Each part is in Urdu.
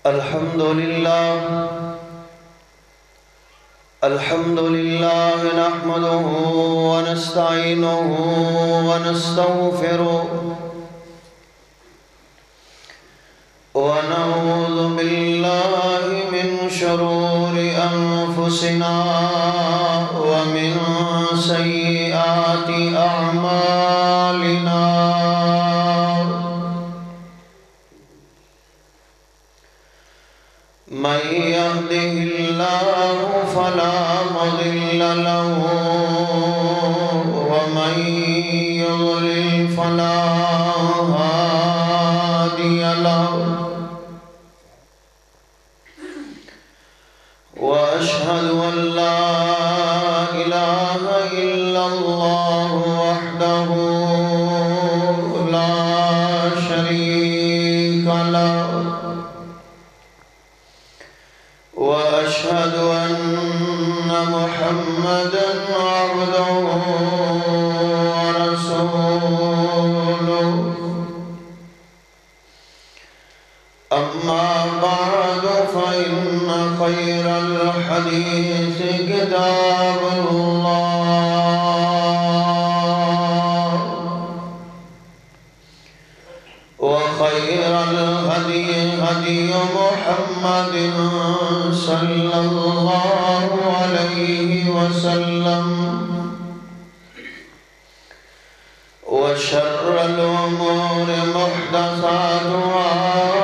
الحمد لله نحمده ونستعينه ونستغفره ونعوذ بالله من شرور أنفسنا ومن سيئات أعمالنا من يهده الله فلا مضل له ومن يضلل فلا هادي له وأشهد أن لا إله إلا الله وحده لا شريك له وأشهد أن محمدًا عبده ورسوله أما بعد فإن خير الحديث كتاب الله وخير الهدي هدي محمد صلى الله عليه وسلم وشر الأمور محدثاتها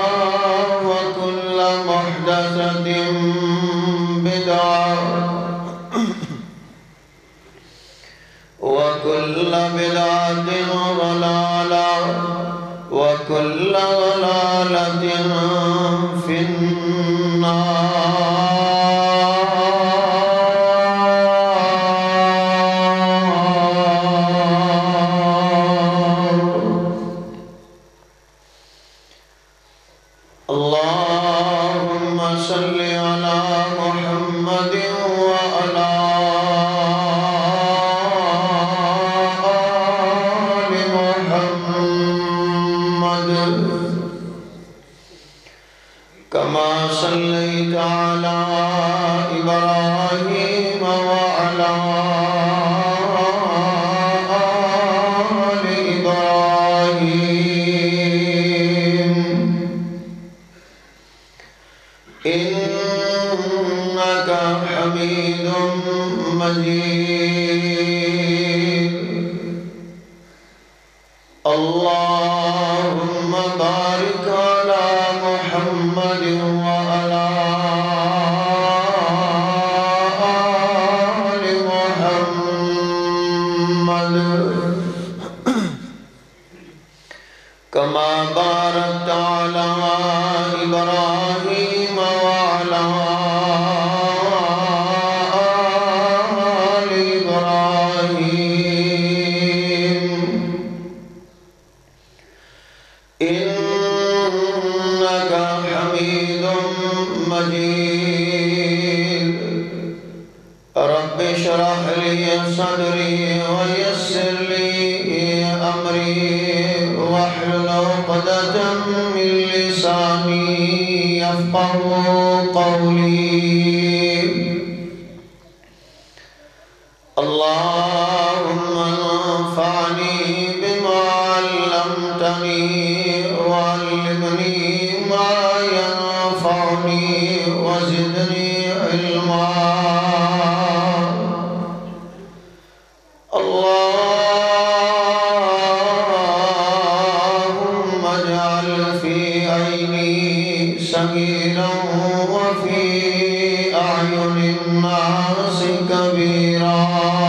وكل محدثة بدعة وكل بدعة ضلالة وكل ضلالة في النار اللهم صل على محمد وعلى آل محمد كما صليت على إبراهيم وعلى آل إبراهيم إنك حميد مجيد اللهم بارك على محمد وعلى آل محمد كما باركت على إبراهيم وعلى آل إبراهيم إنك حميد مجيد رب اشرح لي صدري ويسر لي أمري واحلل عقدة من لساني يفقهوا قولي اللهم انفعني بما علمتني وعلمني ما ينفعني وزدني علما اللهم اجعل في عيني صغيرا وفي أعين الناس كبيرا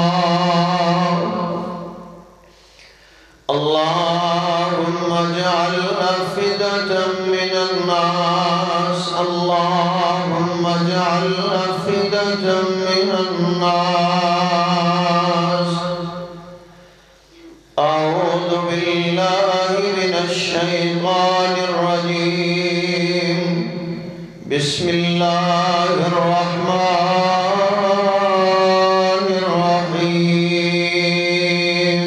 اللهم اجعل أفئدة من الناس اللهم اجعل أفئدة من الناس أعوذ بالله من الشيطان الرجيم بسم الله الرحمن الرحيم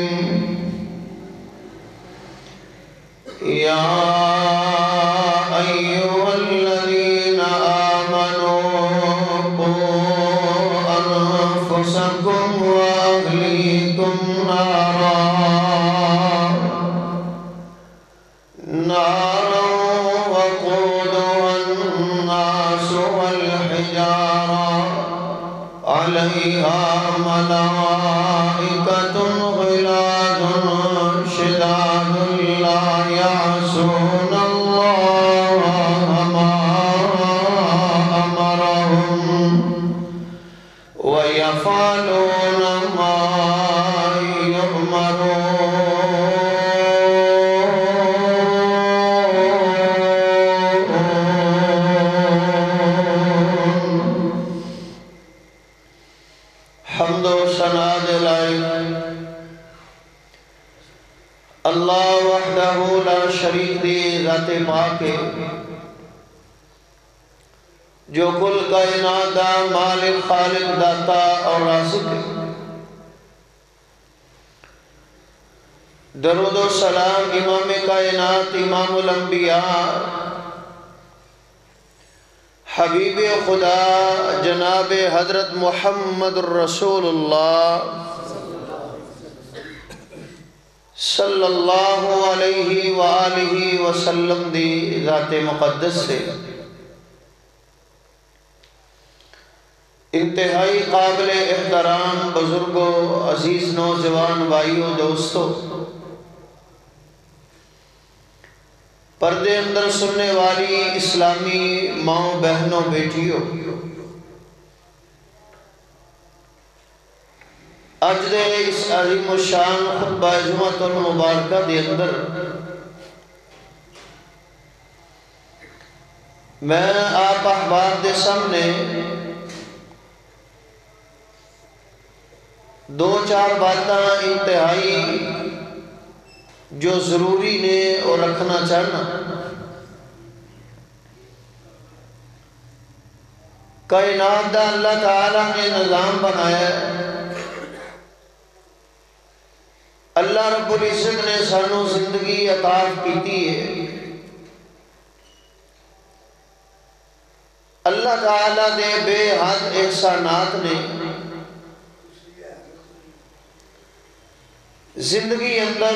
يا أيها الذين عَلَيْهَا مَلَائِكَةٌ غِلَاظٌ شِدَادٌ لَا يَعْصُونَ اللَّهَ مَا أَمَرَهُمْ وَيَفْعَلُونَ مَا حمد و ثنا دلائق اللہ وحدہ لا شریک دی ذات پاک ہے جو کل کائنات دا مالک خالق داتا اور رازق ہے۔ درود و سلام امام کائنات امام الانبیاء حبیب خدا جناب حضرت محمد الرسول اللہ صلی اللہ علیہ وآلہ وسلم دی ذات مقدس سے انتہائی قابل احترام بزرگوں، عزیز نوجوان بھائیوں، دوستوں، پردے اندر سننے والی اسلامی ماؤں، بہنوں، بیٹیوں، اج دے اس عظیم الشان خطبہ جمعۃ المبارکہ دے اندر میں آپ احباب دے سامنے دو چار باتاں انتہائی جو ضروری نے اور رکھنا چاہنا۔ کائنات دا اللہ تعالیٰ نے نظام بنایا ہے، اللہ رب العزت نے سانو زندگی عطا کیتی ہے، اللہ تعالیٰ دے بے حد احسانات نے زندگی اندر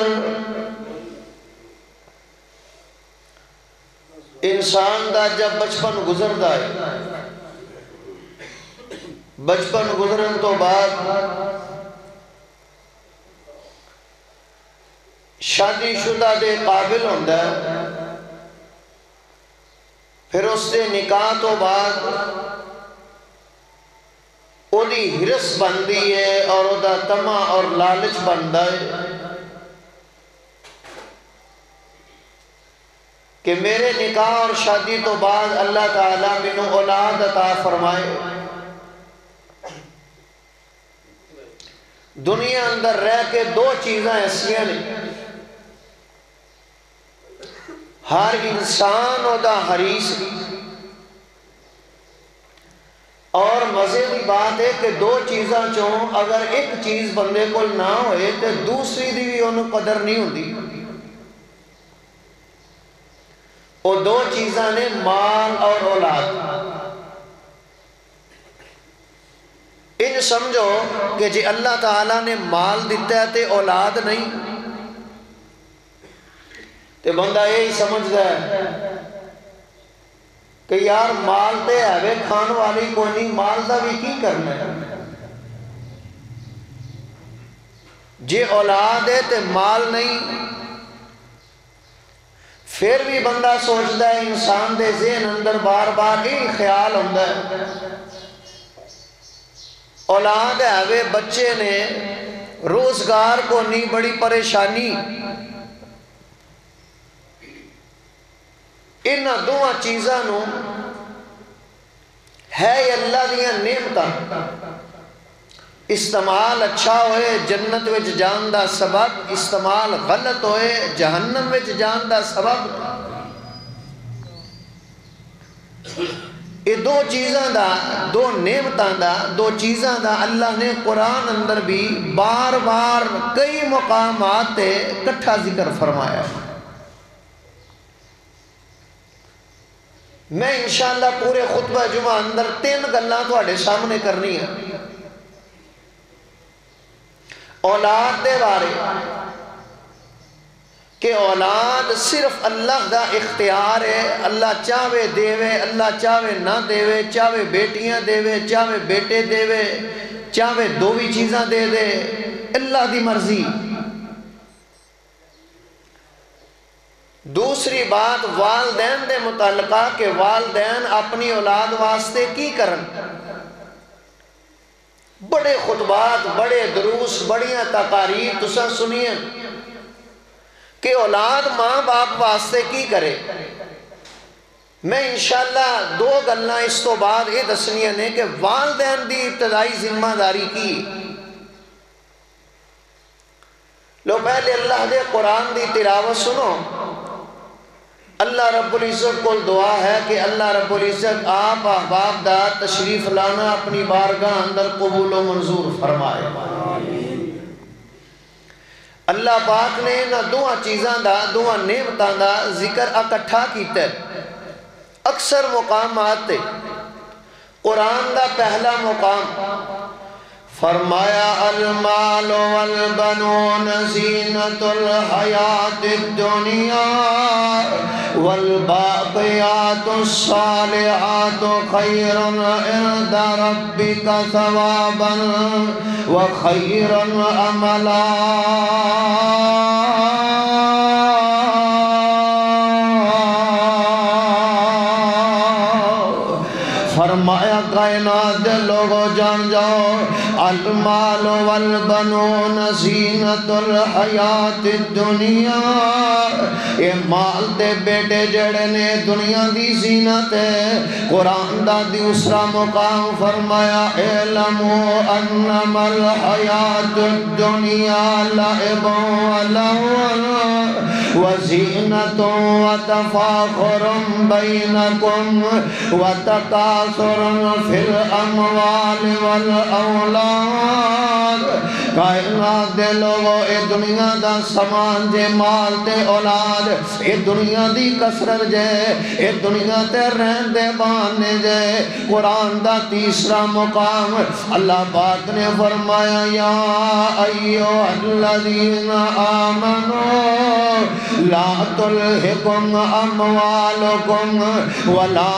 انسان دا جب بچپن گزردا ہے، بچپن گزرن تو بعد شادی شدہ دے قابل ہوندا ہے، پھر اس دے نکاح تو بعد او دی ہرس بندی ہے اور او دا طمع اور لالچ بندا ہے کہ میرے نکاح اور شادی تو بعد اللہ تعالیٰ مینوں اولاد عطا فرمائے، دنیا اندر رہ کے دو چیزاں ایسیاں نے ہر انسان او دا حریص، اور مزے کی بات ہے کہ دو چیزاں چوں اگر ایک چیز بندے کو نہ ہوئے تو دوسری دی بھی انہوں قدر نہیں ہوتی۔ وہ دو چیزاں نے مال اور اولاد۔ ان سمجھو کہ جی اللہ تعالیٰ نے مال دیتا ہے تے اولاد نہیں، تے بندہ یہی سمجھتا ہے کہ یار مال تے ہے کھان والی کوئی نہیں، مال دا بھی کی کرنا ہے، جے اولاد ہے تے مال نہیں۔ پھر بھی بندہ سوچتا ہے، انسان دے ذہن اندر بار بار یہی خیال ہوتا ہے اولاد ہے بچے نے روزگار کو نہیں، بڑی پریشانی، ان دو چیزاں نو ہے اللہ دیا نعمتاں، استعمال اچھا ہوئے جنت وچ جان دا سبب، استعمال غلط ہوئے جہنم وچ جان دا سبب۔ یہ دو چیزاں دا، دو نعمتاں دا، دو چیزاں دا اللہ نے قرآن اندر بھی بار بار کئی مقامات تے کٹھا ذکر فرمایا ہے۔ میں انشاءاللہ پورے خطبہ جمعہ اندر 3 گلاں تواڈے سامنے کرنی ہے۔ اولاد دے بارے کہ اولاد صرف اللہ دا اختیار ہے، اللہ چاہے دیوے، اللہ چاہے نہ دیوے، چاہے بیٹیاں دیوے، چاہے بیٹے دیوے، چاہے دو بھی چیزاں دے دے، اللہ دی مرضی۔ دوسری بات والدین دے متعلقہ کہ والدین اپنی اولاد واسطے کی کرن، بڑے خطبات، بڑے دروس، بڑیاں تقاریر تساں سنیاں کہ اولاد ماں باپ واسطے کی کرے۔ میں انشاءاللہ دو گلاں اس تو بعد یہ دسنیاں نے کہ والدین دی ابتدائی ذمہ داری کی۔ لو پہلے اللہ دے قرآن دی تلاوت سنو۔ اللہ رب العزت کو دعا ہے کہ اللہ رب العزت آپ احباب دا تشریف لانا اپنی بارگاہ اندر قبول و منظور فرمائے۔ اللہ پاک نے نہ دعا چیزاں دا، دعا نعمتاں دا ذکر اکٹھا کیتا ہے۔ اکثر مقامات قرآن دا پہلا مقام فرمایا المال والبنون زینت الحیات الدنیا والباقیات الصالحات خیر عند ربک ثوابا وخیر عملا۔ فرمایا کائنات دے لوگو جان جاؤ، المال والبنون زینت الحیات الدنیا، یہ مال دے بیٹے جڑے نے دنیا دی زینت ہے۔ قرآن دا دوسرا مقام فرمایا اعلموا انما الحیات الدنیا لعب ولهو وزینت وتفاخر بینکم وتکاثر فی الاموال والاولاد۔ کائنات دے لوگو اے دنیا دا سامان جے، مال تے اولاد، اے دنیا دی کسرت جے، اے دنیا تے رہن دے بانے جے۔ قرآن دا تیسرا مقام اللہ پاک نے فرمایا یا ایھا الذین آمنوا لا تلہکم اموالکم ولا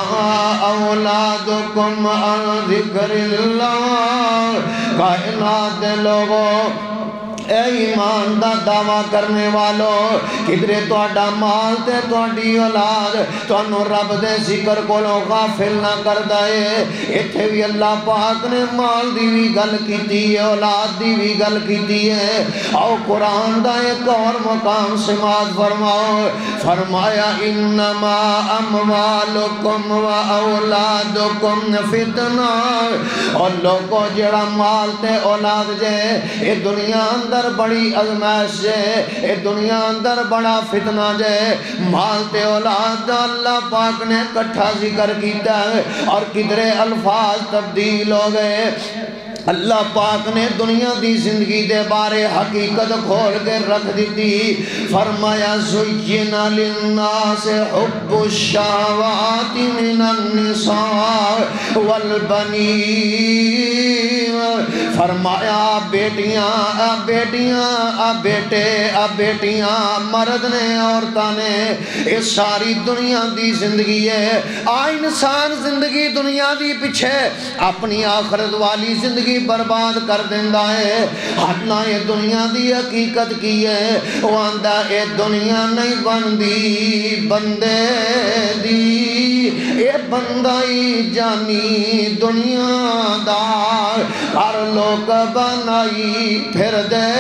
اولادکم عن ذکر اللہ۔ کائنات دے لوگو اے ایمان دا دعویٰ کرنے والو، کدرے توڑا مال تے توڑی اولاد توانو رب دے ذکر کو لو غافل نہ کر دائے۔ اتھے بھی اللہ پاک نے مال دی بھی گل کیتی ہے، اولاد دی بھی گل کیتی ہے۔ آؤ قرآن دا ایک اور مقام سماعت فرماؤ، فرمایا انما اموالکم و اولادکم فتنہ۔ اور لوگوں جڑا مال تے اولاد جے، اے دنیا اندر بڑی ازمائش جے، اے دنیا اندر بڑا فتنہ جے۔ مال تے اولاد اللہ پاک نے کٹھا ذکر کیتا ہے اور کدرے الفاظ تبدیل ہو گئے۔ اللہ پاک نے دنیا دی زندگی دے بارے حقیقت کھول کے رکھ دیتی۔ فرمایا زین للناس حب الشہوات من النساء والبنین۔ فرمایا بیٹیاں بیٹیاں بیٹے بیٹیاں، مرد نے عورتاں نے، یہ ساری دنیا دی زندگی ہے۔ انسان زندگی دنیا دی پیچھے اپنی آخرت والی زندگی برباد کر دیندہ ہے۔ حتنا یہ دنیا دی حقیقت کی ہے، وہ آندہ اے دنیا نہیں بندی بندے دی، اے بندائی جانی دنیا دار، ہر لوگ بنائی پھر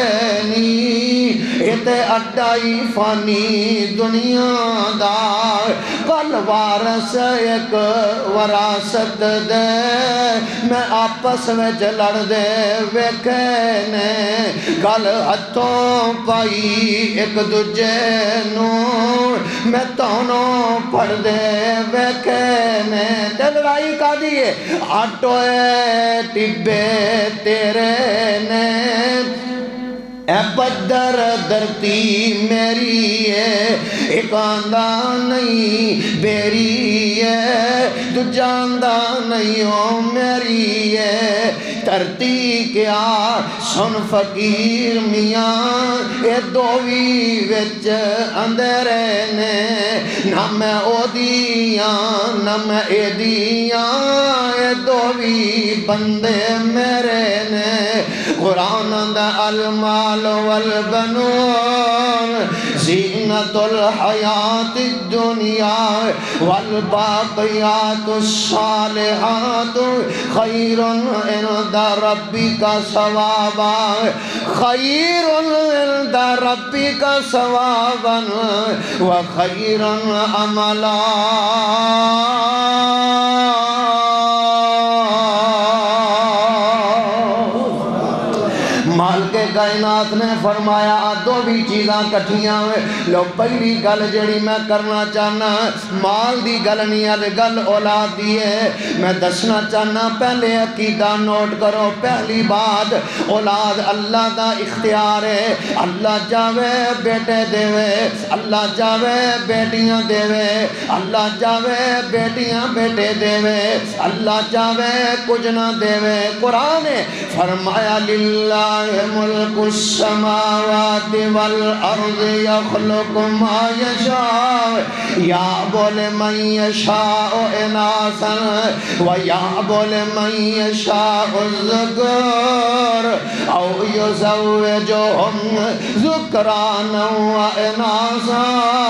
دینی، اتے اڈائی فانی دنیا دار، کل وارث ایک وراثت دے، میں آپس میں لڑ دے ویکھے نے، کل ہتھوں پائی ایک دجے نو، میں تونوں پڑ دے ویکھے نے۔ تے لڑائی کا دیئے آٹوئے ٹبے تیرے نے، اے بدر درتی میری ہے، ایک آندہ نہیں بیری ہے، دو جاندہ نہیں ہو میری ہے، تے دھرتی کیا سن فقیر میاں اے دووی وچ اندرے نے نہ میں او دیاں نہ میں اے دیاں اے دووی بندے میرے نے قرآن دا المال والبنون زینت الحیات الدنیا والباقیات الصالحات خیر عند ربک ثوابا خیر عند ربک ثوابا وخیر عملا مالک کائنات نے فرمایا دو بھی چیزاں کٹھیاں لو پہلی گل جڑی میں کرنا چاہنا مال دی گل نہیں ہے گل اولاد دی ہے میں دسنا چاہنا پہلے عقیدہ نوٹ کرو پہلی بات اولاد اللہ دا اختیار ہے اللہ چاہے بیٹے دیوے اللہ چاہے بیٹیاں دیوے اللہ چاہے بیٹیاں بیٹے دیوے اللہ چاہے کچھ نہ دیوے قرآن نے فرمایا للہ ملک السماوات والارض یخلق ما یشاء یعبد من یشاء اناثا ویعبد من یشاء الذکر او یزوجہم ذکرانا واناثا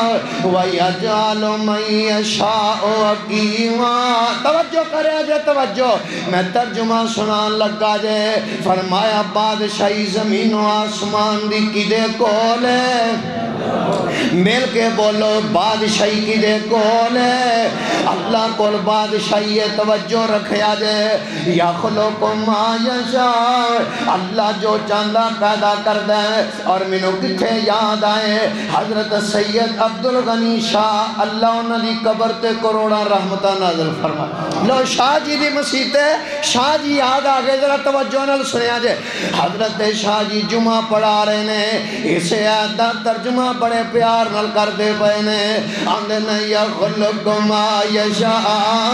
ویجعل من یشاء عقیما توجہ کرے جے توجہ میں ترجمہ سنان لگا جے فرمایا بادشاہی زمین و آسمان دی کدے کول ہے مل کے بولو بادشاہی کدے کول ہے اللہ کول بادشاہی توجہ رکھیا جائے یخلق ما یشاء اللہ جو چاندہ پیدا کردہ ہے اور منو کتھے یاد آئے حضرت سید عبدالغنی شاہ اللہ انہوں نے قبر تے کروڑا رحمتہ نازل فرمائے لو شاہ جی دی مسیحتے شاہ جی یاد آگے ذرا توجہ نال سنیا جائے حضرت شاہ جی جمعہ پڑھا رہے نے اسے آدھا ترجمہ بڑے پیار نال کر دے پہنے آندھن یخلق ما یشاء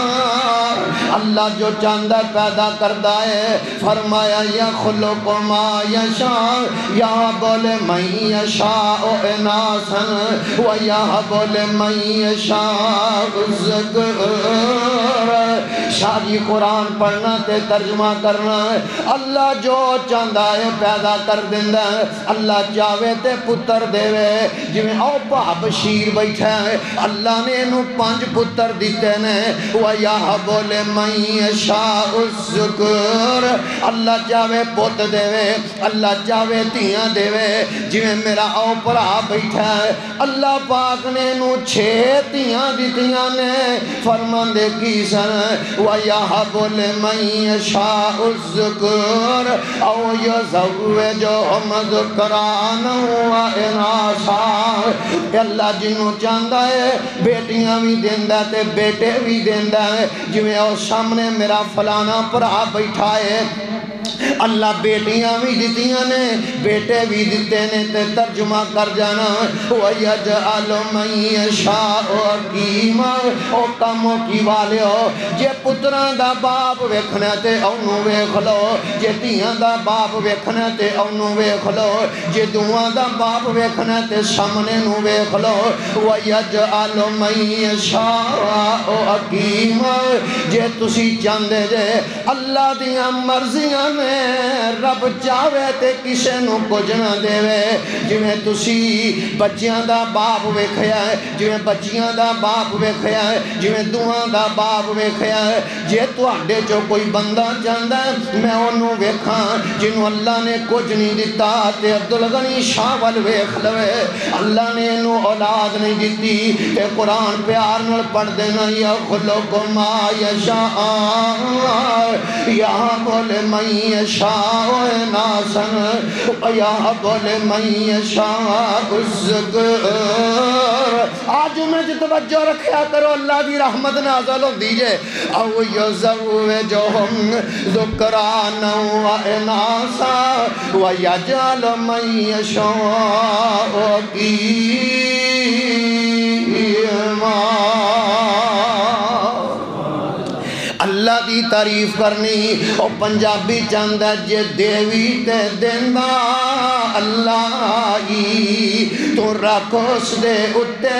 اللہ جو چاندہ پیدا کردہ ہے فرمایا یخلق ما یشاء یا بول من یشاء اناسا و یا بول من یشاء الذکر شاہ جی قرآن پڑھنا تے ترجمہ کرنا ہے اللہ جو چاندہ ہے پیدا کر دیندہ ہے اللہ چاہوے تے پتر دیوے جویں او باب شیر بیٹھا ہے اللہ نے انہوں 5 پتر دیتے نے وَيَحَبُ لِمَنْ يَشَاءُ الذُّكُرَ اللہ چاہوے پت دیوے اللہ چاہوے تیاں دیوے جویں میرا او پرا بیٹھا ہے اللہ پاک نے انہوں 6 تیاں دیتیاں نے فرمان دے کی سن وَيَحَبُ لِمَنْ يَشَاءُ الذُّكُرَ او یزوجہم ذکرانا واناثا اللہ جنوں چاہتا ہے بیٹیاں بھی دیندہ تے بیٹے بھی دیندہ ہے جویں او سامنے میرا فلانا پرا بیٹھا ہے اللہ بیٹیاں بھی دیتیاں نے بیٹے بھی دیتے نے تے ترجمہ کر جانا وَيَجْعَلُ مَنْ يَشَاءُ عَقِيمًا او کاموں کی والے ہو جے پتران دا باپ ویکھنا تے اونوں ویکھ لو جے تیاں دا باپ ویکھنا تے اونوں ویکھ لو جے دوواں دا باپ ویکھنا تے سامنے نوں ویکھ لو وَيَجْعَلُ مَنْ يَشَاءُ عَقِيمًا جے تسی چاندے جے اللہ دیاں مرضیاں رب چاہوے تے کسے نو کچھ نہ دیوے جویں تسی بچیاں دا باپ ویکھیا ہے جویں بچیاں دا باپ ویکھیا ہے جویں دوہاں دا باپ ویکھیا ہے جے تواڈے جو کوئی بندہ چاہندا ہے میں انہوں ویکھاں جنہوں اللہ نے کچھ نہیں دیتا تے عبدالغنی شاہ وال ویکھ لوے اللہ نے انہوں اولاد نہیں دیتی تے قرآن پیار نال پڑھ دینا یخلق ما یشاء یہاں بولے من یشاء اناسا ویہب لمن یشاء الذکر آج میں جو توجہ رکھیا کرو اللہ دی رحمت نازل ہو دیجئے او یزوجہم ذکرانا واناسا ویجعل من یشاء عقیما اللہ اللہ دی تعریف کرنی او پنجابی چاہندا جے دیوی تے دیندا اللہ ہی تو رکھ اس دے اتے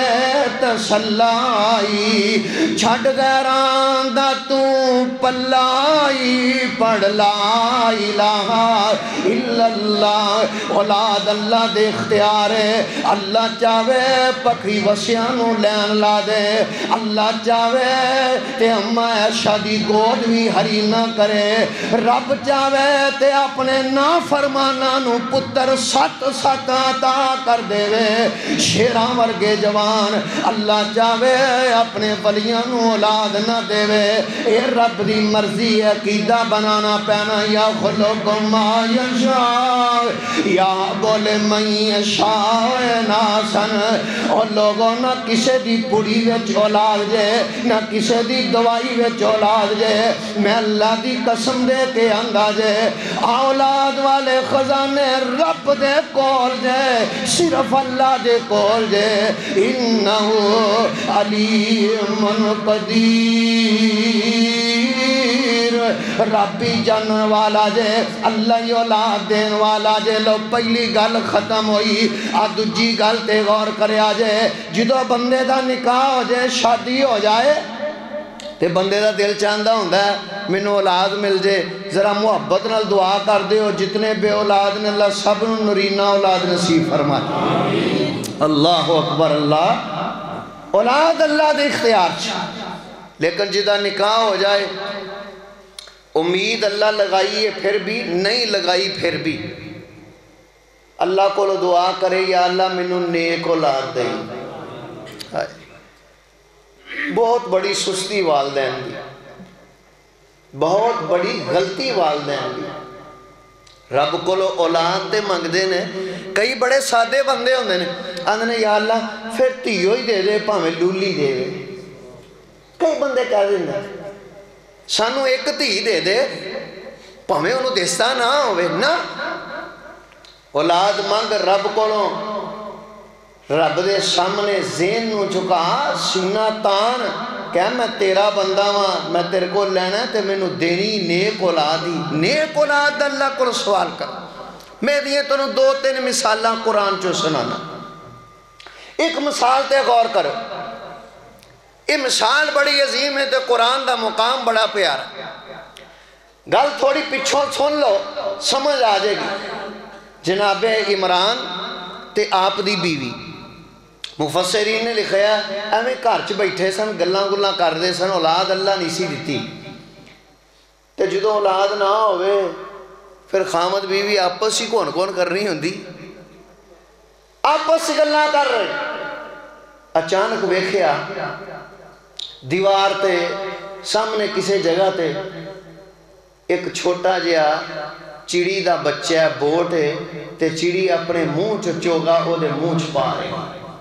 تسلائی چھڑ غیران دا تو پلائی پڑھ لا الہ الا اللہ اولاد اللہ دے اختیار ہے اللہ چاہے پکھی وسیانوں لین لا دے اللہ چاہے تے اماں عائشہ دی گود بھی ہری نہ کرے رب چاہے تے اپنے نافرماناں نو پتر سات سات عطا کر دے وے شیران ورگے جوان اللہ چاہے اپنے ولیاں نو اولاد نہ دے وے اے رب دی مرضی ہے عقیدہ بنانا پینا یا خلق ما یشاء یا بولے من یشاء ناسن اور لوگوں نہ کسے دی پڑی وچ اولاد جے نہ کسے دی دوائی وچ اولاد جے میں اللہ دی قسم دے کے آندا جے اولاد والے خزانے رب دے کول جے صرف اللہ دے کول جے انہو علیم قدیر ربی جن والا جے اللہ ہی اولاد دین والا جے لو پہلی گل ختم ہوئی دوجی گل تے غور کریا جے جدو بندے دا نکاح ہو جائے شادی ہو جائے تے بندے دا دل چاہندہ ہوندہ ہے منو اولاد مل جائے ذرا محبت نال دعا کر دے ہو جتنے بے اولاد نے اللہ سب نرینہ اولاد نصیب فرمائے اللہ اکبر اللہ اولاد اللہ دے اختیار چھا لیکن جدہ نکاح ہو جائے امید اللہ لگائیے پھر بھی نہیں لگائی پھر بھی اللہ کو دعا کرے یا اللہ منو نیک اولاد دے بہت بڑی سستی والدین دی بہت بڑی غلطی والدین دی رب کو اولاد دے منگ دے نے کئی بڑے سادے بندے ہوندے نے آندھنے یا اللہ پھر تیو ہی دے دے پاہمیں لولی دے دے کئی بندے کہہ دیں سانو ایک تھی دے دے پاہمیں انہوں دیستا نہ ہوئے نا اولاد مانگ رب کو رب دے سامنے ذہن نو چکا سینہ تان کہ میں تیرا بندہ ہاں میں تیرے کو لینا ہے تے میں نو دینی نیک اولاد ہی نیک اولاد اللہ کو سوال کر میں دیئے تو نو دو تین مثالاں قرآن چو سنانا ایک مثال تے غور کرو یہ مثال بڑی عظیم ہے تے قرآن دا مقام بڑا پیارا گل تھوڑی پچھوں سن لو سمجھ آ جائے گی جناب عمران تے آپ دی بیوی مفسرین نے لکھیا ایویں گھر چ بیٹھے سن گلاں گلاں کردے سن اولاد اللہ نہیں سی دتی تے جدوں اولاد نہ ہوئے پھر خامد بیوی آپس ہی کون کون کرنی ہوندی آپس گلاں کر رہے اچانک ویکھیا دیوار تے سامنے کسی جگہ تے ایک چھوٹا جہا چڑی دا بچہ بوٹ ہے تے چڑی اپنے منہ چوگا او دے منہ چ پا رہے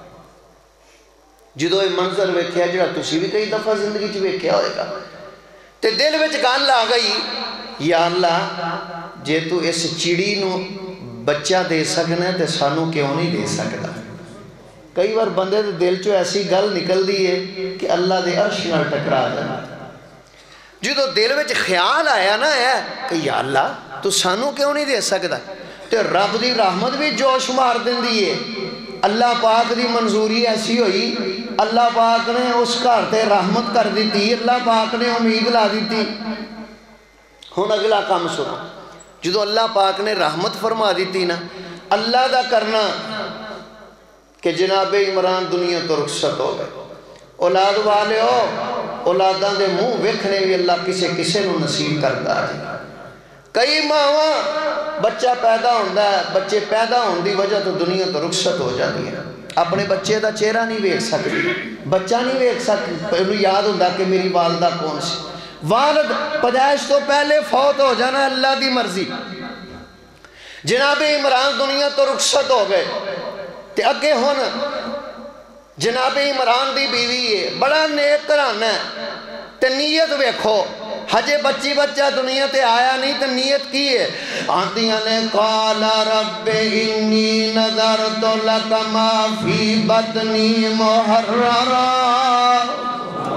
جدو یہ منظر ویکھیا جڑا تسی بھی کئی دفعہ زندگی چ ویکھیا ہوئے گا تے دل وچ گل آ گئی یا اللہ جے تو اس چڑی نو بچہ دے سکنا تے سانو کیوں نہیں دے سکتا کئی بار بندے دے دل چو ایسی گل نکل دی ہے کہ اللہ دے عرش نال ٹکرا جائے جدو دل وچ خیال آیا نا ہے کہ یا اللہ تو سانو کیوں نہیں دے سکتا تے رب دی رحمت بھی جوش مار دیں دیئے اللہ پاک دی منظوری ایسی ہوئی اللہ پاک نے اس گھر تے رحمت کر دیتی اللہ پاک نے امید لا دیتی ہن اگلا کام سنو جدو اللہ پاک نے رحمت فرما دیتی نا اللہ دا کرنا کہ جناب عمران دنیا تو رخصت ہو گئے اولاد والے ہو اولاداں دے منہ ویکھنے بھی اللہ کسے کسے نو نصیب کرتا ہے کئی ماواں بچہ پیدا ہوندہ ہے بچے پیدا ہوندی وجہ تو دنیا تو رخصت ہو جاتی ہے اپنے بچے دا چہرہ نہیں ویکھ سکتی بچہ نہیں ویکھ سکتی انہوں یاد ہوندہ کہ میری والدہ کون سی والد پیدائش تو پہلے فوت ہو جانا اللہ دی مرضی جناب عمران دنیا تو رخصت ہو گئے تے اگے ہون جناب عمران دی بیوی ہے بڑا نیک گھرانا ہے تے نیت ویکھو ہجے بچی بچہ دنیا تے آیا نہیں تے نیت کی ہے آندیاں نے قال رب انی نظرت لک ما فی بطنی محررا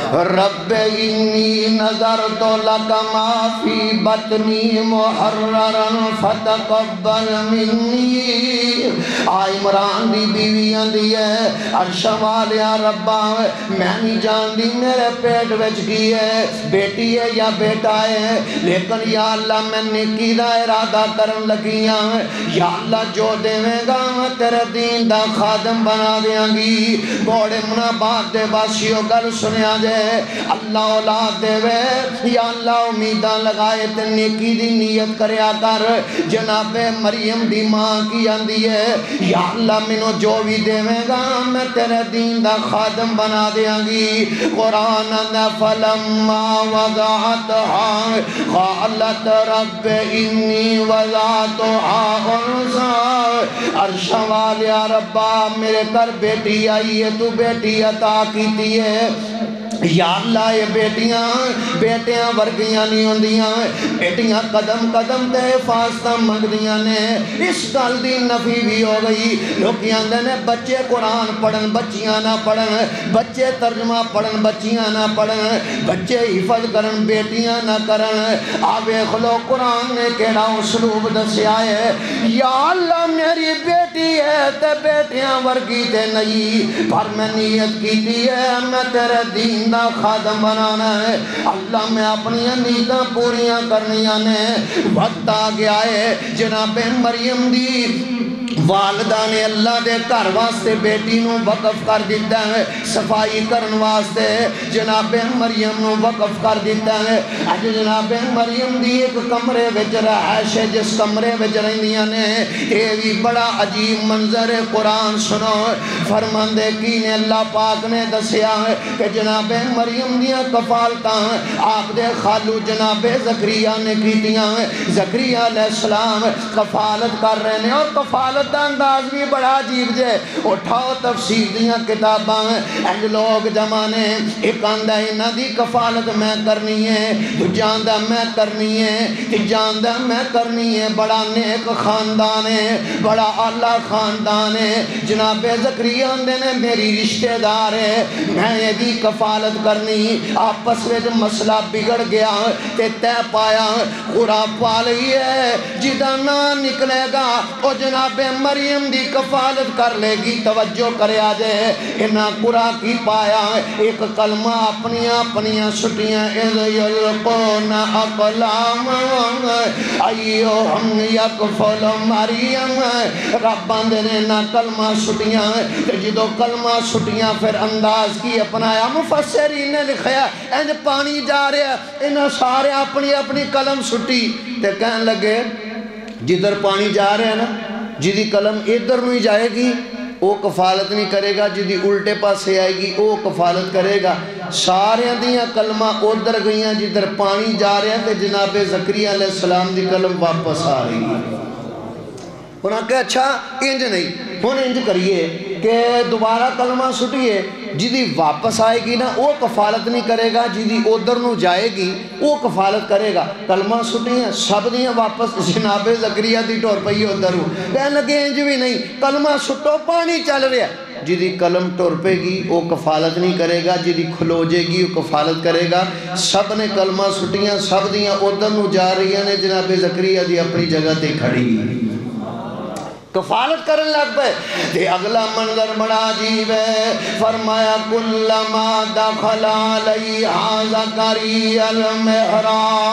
رب انی نظرت لک ما فی بطنی محررا فتقبل منی. عمران دی بیوی آندی ہے عرش والیا ربا میں نہیں جاندی میرے پیٹ وچ کی ہے بیٹی ہے یا بیٹا ہے لیکن یا اللہ میں نیکی دا ارادہ کرن لگیاں یا اللہ جو دیویں گا میں تیرے دین دا خادم بنا دیاں گی. بوڑے منابات دے باسیوں گل سنیا جائے اللہ اولاد دے وے یا اللہ امیداں لگائے تے نیکی دی نیت کریا کر. جناب مریم دی ماں کی آندی ہے یا اللہ منو جو بھی دیویں گا میں تیرے دین دا خادم بنا دیاں گی. قرآن اندہ فلما وضعتها قالت رب انی وضعتها انثى. عرش والیا ربا میرے گھر بیٹی آئی ہے تو بیٹی عطا کیتی ہے یا اللہ یہ بیٹیاں ورگیاں نہیں ہوندیاں بیٹیاں قدم قدم تے حفاظتاں منگدیاں نے. اس گل دی نفی بھی ہو گئی. لوگ آندے نے بچے قرآن پڑھن بچیاں نہ پڑھن بچے ترجمہ پڑھن بچیاں نہ پڑھن بچے حفظ کرن بیٹیاں نہ کرن. آوے خلو قرآن نے کیڑا اسلوب دسیا ہے یا اللہ میری بیٹی ہے تے بیٹیاں ورگی تے نہیں پر میں نیت کیتی ہے میں تیرے دین دا خادم بنانا ہے. اللہ میں اپنی نیتاں پوریاں کرنیاں نے. وقت آ گیا ہے جناب مریم دی والدہ نے اللہ دے گھر واسطے بیٹی نو وقف کر دیتا ہے صفائی کرن واسطے جناب مریم نو وقف کر دیتا ہے. اج جناب مریم دی ایک کمرے وچ رہائش ہے جس کمرے وچ رہندیاں نے یہ بھی بڑا عجیب منظر ہے. قرآن سنو فرماندے کی نے اللہ پاک نے دسیا ہے کہ جناب مریم دیاں کفالتاں آپ دے خالو جناب زکریا نے کیتیاں. زکریا علیہ السلام کفالت کر رہے ہیں اور کفالت دا انداز بھی بڑا عجیب جے. اٹھاؤ تفسیر دیاں کتاباں انج لوگ جمانے ایک آندہ انہاں دی کفالت میں کرنی ہے تو جاندہ میں کرنی ہے تو جاندہ میں کرنی ہے. بڑا نیک خاندان ہے بڑا اعلیٰ خاندان ہے. جناب زکریا آندے نے میری رشتہ دار ہے میں یہ دی کفالت کرنی. آپس میں مسئلہ بگڑ گیا تے تے پایا قرآ پا لئی ہے جدہ نہ نکلے گا او جناب مریم دی کفالت کر لے گی. توجہ کرے آجے انہاں قرآن کی پایا ایک کلمہ اپنیاں سٹیاں اذ یلقون اقلام ایو ہم یکفل مریم. رب باندے نے نہ کلمہ سٹیاں جدو کلمہ سٹیاں پھر انداز کی اپنایا. مفسرین نے لکھیا انج پانی جا رہا انہاں سارے اپنی قلم سٹی تے کہن لگے جدھر پانی جا رہا ہے نا جدی قلم ادھر نہیں جائے گی وہ کفالت نہیں کرے گا جدی الٹے پاسے آئے گی وہ کفالت کرے گا. سارے دیاں کلمہ ادھر گئیاں جدھر پانی جا رہا ہے تے جناب زکریا علیہ السلام دی قلم واپس آ رہی ہے. انہاں کہا اچھا انج نہیں ہن انج کریے کہ دوبارہ کلمہ سٹیے جدی واپس آئے گی نا وہ کفالت نہیں کرے گا جدی ادھر نو جائے گی وہ کفالت کرے گا. کلمہ سٹیاں سب دیاں واپس جناب زکریا دی ٹور پئی ادھر ہو کہنے لگے انج بھی نہیں کلمہ سٹو پانی چل رہا جدی قلم ٹور پے گی وہ کفالت نہیں کرے گا جدی کھلو جے گی وہ کفالت کرے گا. سب نے کلمہ سٹیاں سب دیاں ادھر نو جا رہی ہیں جناب زکریا دی اپنی جگہ تے کھڑی کفالت کرن لگ پہ. تے اگلا منظر بڑا عجیب ہے. فرمایا کلما دخل علیہا زکریا المحراب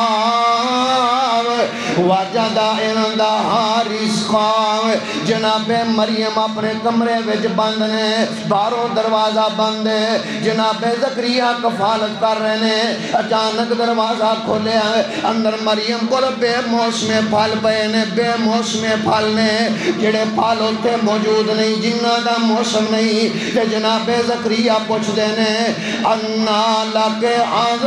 وجد عندہا رزقا. جناب مریم اپنے کمرے وچ بند نے باہروں دروازہ بند ہے جناب زکریا کفالت کر رہے ہیں. اچانک دروازہ کھولے اندر مریم کو بے موسم پھل پے نے بے موسم پھل نے جڑے پھل ہوتے موجود نہیں جنہ دا موسم نہیں. تے جناب زکریا پوچھ دینے انا لکے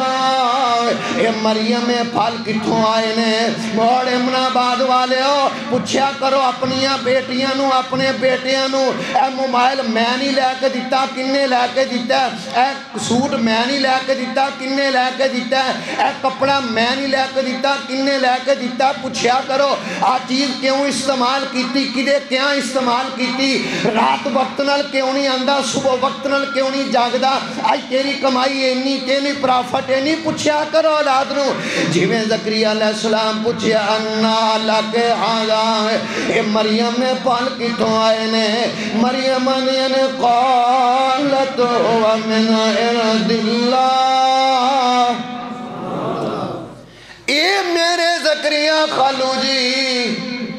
آزا اے مریم پھل کتھوں آئے نے. بڑے مناباد والے ہو پوچھیا کرو اپنی بیٹیاں نو اپنے بیٹیاں نو اے موبائل میں نہیں لے کے دیتا کنے لے کے دیتا ہے اے سوٹ میں نہیں لے کے دیتا کنے لے کے دیتا ہے اے کپڑا میں نہیں لے کے دیتا کنے لے کے دیتا پوچھیا کرو آ چیز کیوں استعمال کیتی کدے کیا استعمال کیتی رات وقت نال کیوں نہیں آندا صبح وقت نال کیوں نہیں جاگدا آج تیری کمائی اینی تیری پرافٹ اینی پوچھیا کرو اولاد نو جویں زکریا علیہ السلام پوچھیا انا لک ھذا اے مریم نے پال کتوں آئے نے مریم نے قالت ومن عند اللہ اے میرے زکریا خالو جی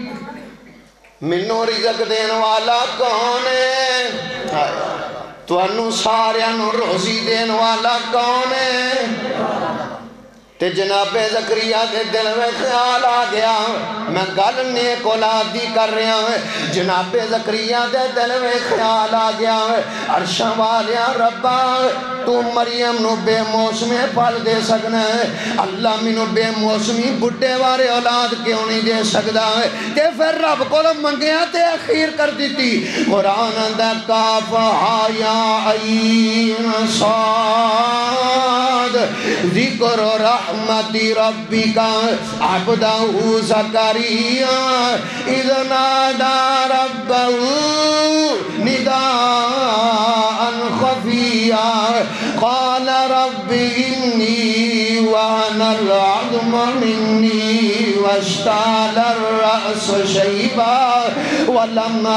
منو رزق دین والا کون ہے تو انو ساریاں نو روزی دین والا کون ہے تے جناب زکریا دے دل میں خیال آ گیا میں گل نیک اولاد دی کر رہا ہوں جناب زکریا دے دل میں خیال آ گیا عرشاں والیا ربا تو مریم نو بے موسمی پھل دے سکنا ہے اللہ منو بے موسمی بڑھے وارے اولاد کیوں نہیں دے سکدا ہے تے پھر رب کو منگیا تے اخیر کر دیتی قرآن اندر کاف ہا یا عین صاد ذکر رحمتی ربک عبدہ زکریا اذ نادى ربه نداء خفيا قال رب إني وهن العظم مني واشتعل الرأس شيبا ولم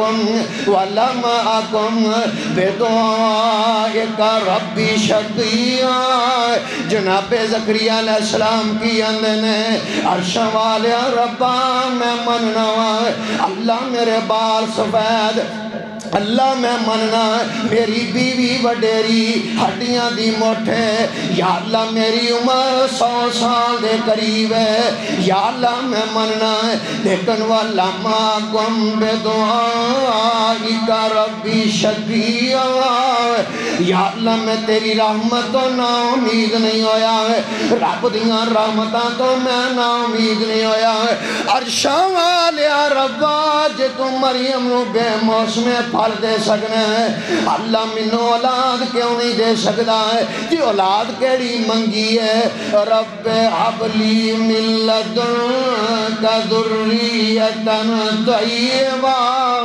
أكن بدعائك ربي شقيا جناب زکریا علیہ السلام کی اندنے عرش والے ربا میں مننا اللہ میرے بال سفید اللہ میں مننا میری بیوی وڈیری ہڈیاں دی موٹھے یا اللہ میری عمر 100 سال دے قریب ہے یا اللہ میں مننا لیکن وَلَمَا قُمْ بِدُعَائِكَ رَبِّ شَقِيًّا یا اللہ میں تیری رحمت تو نا امید نہیں ہویا رب دیاں رحمتاں تو میں نا امید نہیں ہویا عرشاں والیا ربا جے تو مریم نو بے موسم پھل دے سکنے ہیں اللہ منو اولاد کیوں نہیں دے سکتا ہے جی اولاد کیڑی منگی ہے رب حبلی من لدنک ذریتا طیبا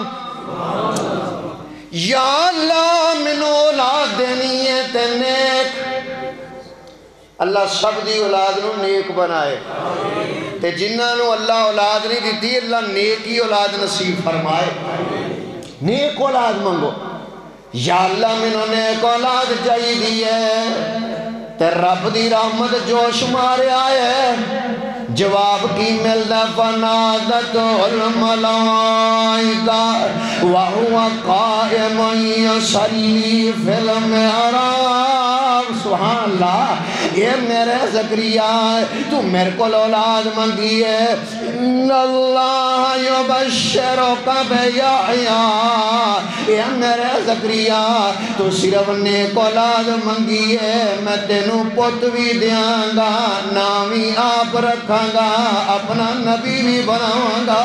یا اللہ منو اولاد دینی ہے تے نیک اللہ سب دی اولاد نو نیک بنائے تے جنہاں نو اللہ اولاد نہیں دیتی اللہ نیک ہی اولاد نصیب فرمائے نیک اولاد منگو یا اللہ منو نیک اولاد چاہی دیئے تے رب دی رحمت جوش مارے آئے جواب کی ملدہ فنادت الملائکہ وَهُوَ قَائِمٌ يُصَلِّي فِي الْمِحْرَابِ سبحان اللہ یہ میرے زکریا تو میرے کو اولاد منگی ہے ان اللہ یبشرک بیحییٰ یہ میرے زکریا تو صرف نیک اولاد منگی ہے میں تینوں پت بھی دیاں گا نامی آپ رکھاں گا اپنا نبی بھی بناواں گا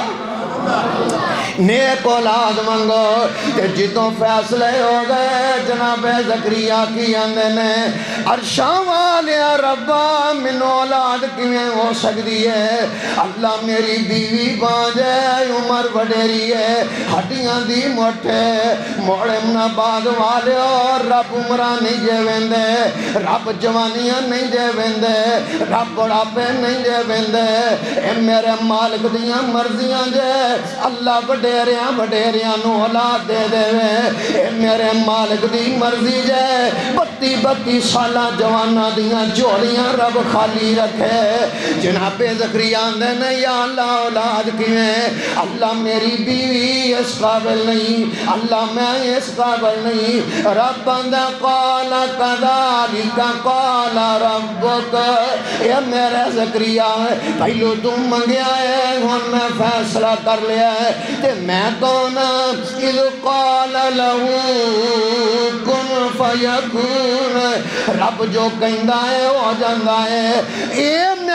نیک اولاد منگو کہ جتوں فیصلے ہو گئے جناب زکریا کی اندنے عرشاں والیا ربا من اولاد کیویں ہو سکتی ہے اللہ میری بیوی بانجے عمر وڈیری ہے ہڈیاں دی موٹھے موڑے مناباد والے اور رب عمرہ نہیں جے ویندے رب جوانیاں نہیں جے ویندے رب بڑھاپے نہیں جے ویندے اے میرے مالک دیاں مرضیاں جے اللہ وڈیریاں نو اولاد دے دے اے میرے مالک دی مرضی جے 32 سالہ جوانا دیاں جوڑیاں رب خالی رکھے جناب زکریا دے نے یا اللہ اولاد کیویں اللہ میری بیوی اس قابل نہیں اللہ میں اس قابل نہیں رب اندہ قال کذالک قال ربک اے میرے زکریا پہلو تم منگیا ہے ہن میں فیصلہ کر لیا ہے تے میں کون اذ قال له کن فیکون رب جو کہندا ہے ہو جاندا ہے اے میرے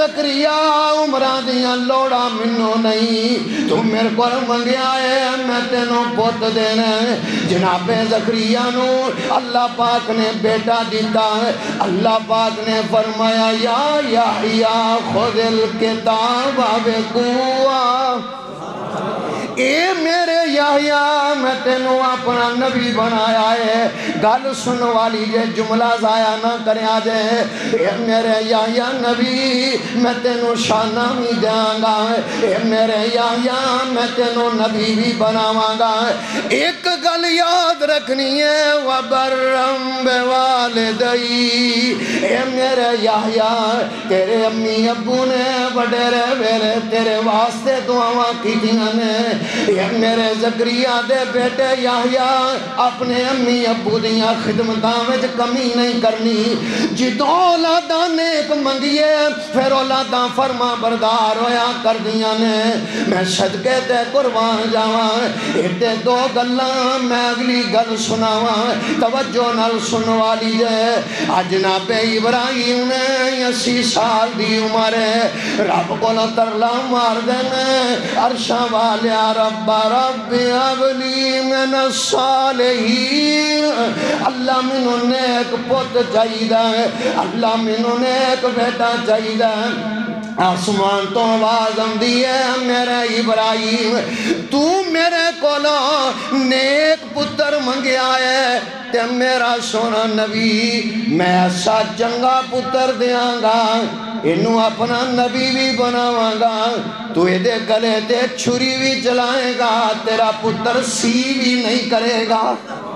زکریا عمرہ دیاں لوڑا منو نہیں، تو میرے کو منگیا ہے میں تینوں پوت دینا ہے۔ جناب زکریا نو اللہ پاک نے بیٹا دیتا ہے۔ اللہ پاک نے فرمایا یا یحییٰ خذ الکتاب بقوہ، اے میرے یحییٰ میں تینوں اپنا نبی بنایا ہے۔ گل سن والی جے جملہ ضائع نہ کریا جے، اے میرے یحییٰ نبی میں تینوں شانہ بھی دیاں گا، اے میرے یحییٰ میں تینوں نبی بھی بناواں گا۔ ایک گل یاد رکھنی ہے وَبَرًّا بِوَالِدَيْ، اے میرے یحییٰ تیرے امی ابو نے وڈیرے ویلے تیرے واسطے دعاواں کیتیاں نے۔ اے میرے زکریا دے بیٹے یحییٰ اپنے امی ابو دیاں خدمتاں وچ کمی نہیں کرنی۔ جدوں اولاداں نیک منگیے پھر اولاداں فرما بردار ہویا کر دیاں نے۔ میں صدقے تے قربان جاواں، ایتے دو گلاں میں اگلی گل سناواں، توجہ نال سن والی جے۔ جناب ابراہیم نے 80 سال دی عمر ہے، رب کولوں ترلا مار دینے عرشاں والیا رب رب هب لي من الصالحین، اللہ مینوں نیک پت چاہیدا ہے، اللہ مینوں نیک بیٹا چاہیدا ہے۔ آسمان تو آواز آندی ہے میرے ابراہیم تو میرے کولوں نیک پتر منگیا ہے تے میرا سونا نبی میں ایسا چنگا پتر دیاں گا، انہوں اپنا نبی بھی بناواں گا، تو یہ دے گلے تے چھری بھی چلائے گا، تیرا پتر سی بھی نہیں کرے گا۔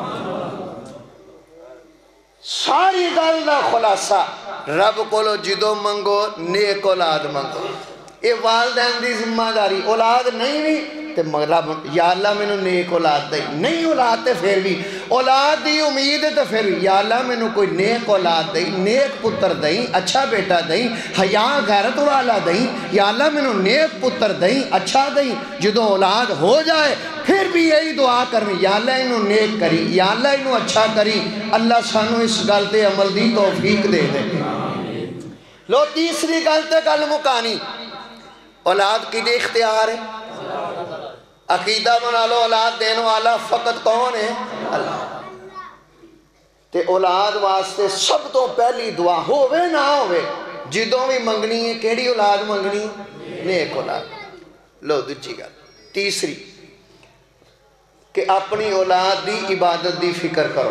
ساری گل دا خلاصہ رب کولو جدو منگو نیک اولاد منگو۔ یہ والدین دی ذمہ داری، اولاد نہیں بھی تے رب یا اللہ میں نیک اولاد دیں، نہیں اولاد تے پھر بھی اولاد دی امید تے پھر بھی یا اللہ میں کوئی نیک اولاد دیں، نیک پتر دیں، اچھا بیٹا دیں، حیا غیرت والا دیں، یا اللہ میں نیک پتر دیں، اچھا دیں۔ جدو اولاد ہو جائے پھر بھی یہی دعا کرنی یا اللہ انہوں نیک کری، یا اللہ انہوں اچھا کری۔ اللہ سانو اس گلتے عمل دی توفیق دے دے۔ لو تیسری گلتے گل مکانی، اولاد کی دے اختیار ہے، عقیدہ بنا لو اولاد دینے والا فقط کون ہے؟ اللہ۔ تے اولاد واسطے سب تو پہلی دعا ہووے نہ ہووے جدوں بھی منگنی ہے، کیڑی اولاد منگنی؟ نیک اولاد۔ لو دوجی گل تیسری کہ اپنی اولاد دی عبادت دی فکر کرو۔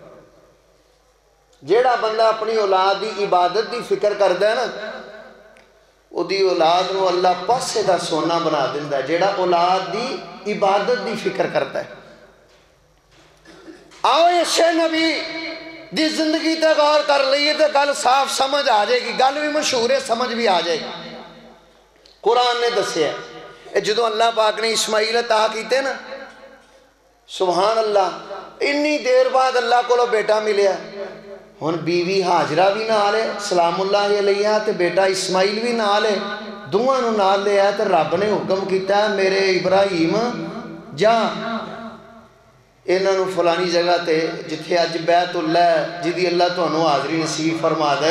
جیڑا بندہ اپنی اولاد دی عبادت دی فکر کردا ہے نا او دی اولاد نو اللہ پاسے دا سونا بنا دیندا ہے۔ جیڑا اولاد دی عبادت دی فکر کرتا ہے۔ آؤ اسے نبی دی زندگی تے غور کر لئیے تے گل صاف سمجھ آ جائے گی، گل بھی مشہور ہے، سمجھ بھی آ جائے گی۔ قرآن نے دسیا ہے جدو اللہ پاک نے اسماعیل عطا کیتے نا، سبحان اللہ، انی دیر بعد اللہ کو بیٹا ملیا، ہن بیوی حاجرہ بھی نال ہے سلام اللہ علیہ تے بیٹا اسماعیل بھی نال ہے، دوہاں نو نال لے آیا تے رب نے حکم کیتا ہے میرے ابراہیم جا انہاں نو فلانی جگہ تے جتھے اج بیت اللہ جدی اللہ تانوں حاضری نصیب فرما دے،